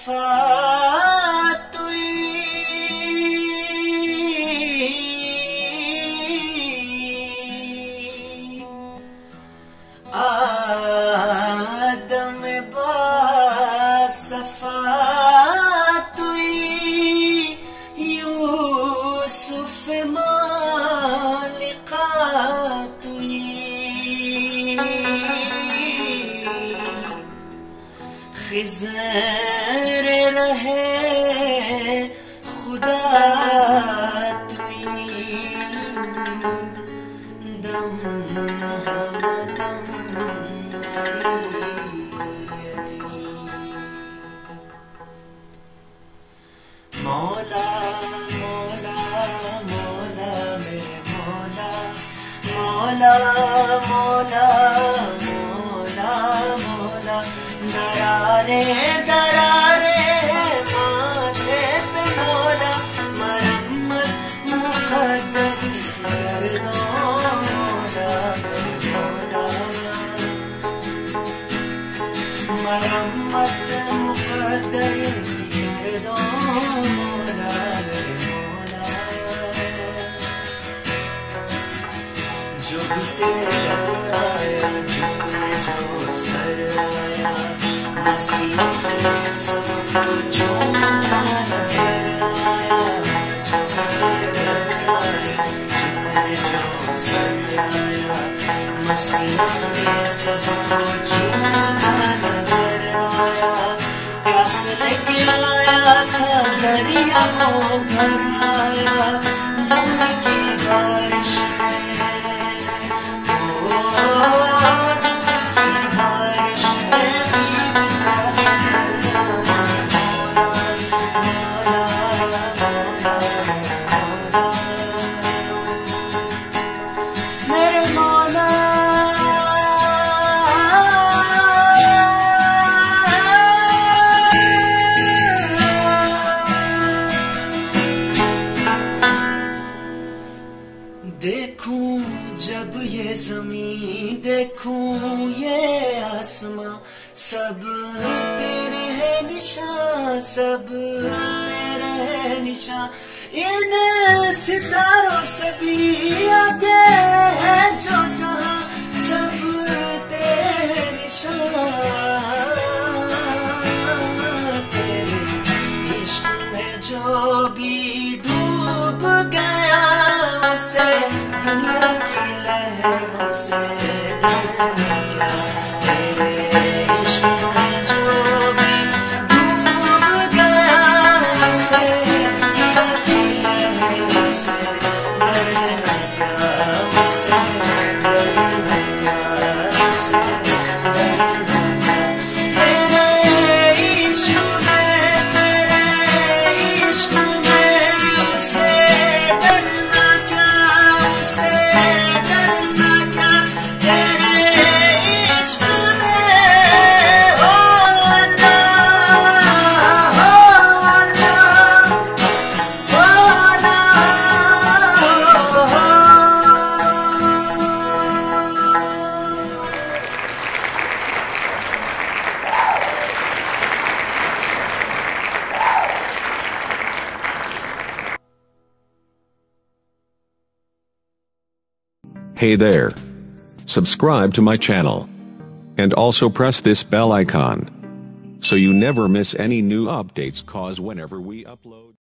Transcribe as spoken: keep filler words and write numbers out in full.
आदम बा सफा तुई यूसुफ मालिका तुई खिज़र रहे खुदा तुई दम हमदम मौला मौला मौला मेरे मौला मौला मौला मौला मौला दरारे दरारे माथे पे मौला मरम्मत मुक़द्दर कर दो मौला मेरे मौला मरम्मत मुक़द्दर कर दो मौला मेरे मौला जो भी तेरा आया जो जो सर आया मस्ती में सबको झूमता नजर आया जो तेरा आया जो जो सर आया मस्ती में सबको झूमता नजर आया प्यास लेके आया था दरिया को भर आया नूर की बारिश में ओ नूर की बारिश में भी प्यास भर आया मौला मौला मौला मेरे मौला देखूं जब ये ज़मीं देखूं ये आसमां सब तेरे है निशान सब तेरे है निशान इन सितारों से भी आगे है जो जहां सब तेरे है निशान तेरे इश्क में जो भी डूब गया उसे दुनिया की लहरों से डरना क्या तेरे इश्क में जो भी डूब गया उसे दुनिया की लहरों से डरना क्या उसे डरना क्या उसे डरना तेरे इश्क में तेरे इश्क में उसे डरना क्या उसे डरना क्या तेरे इश्क में हो अल्लाह हो अल्लाह हो Hey there. Subscribe to my channel. And also press this bell icon. So you never miss any new updates, cause whenever we upload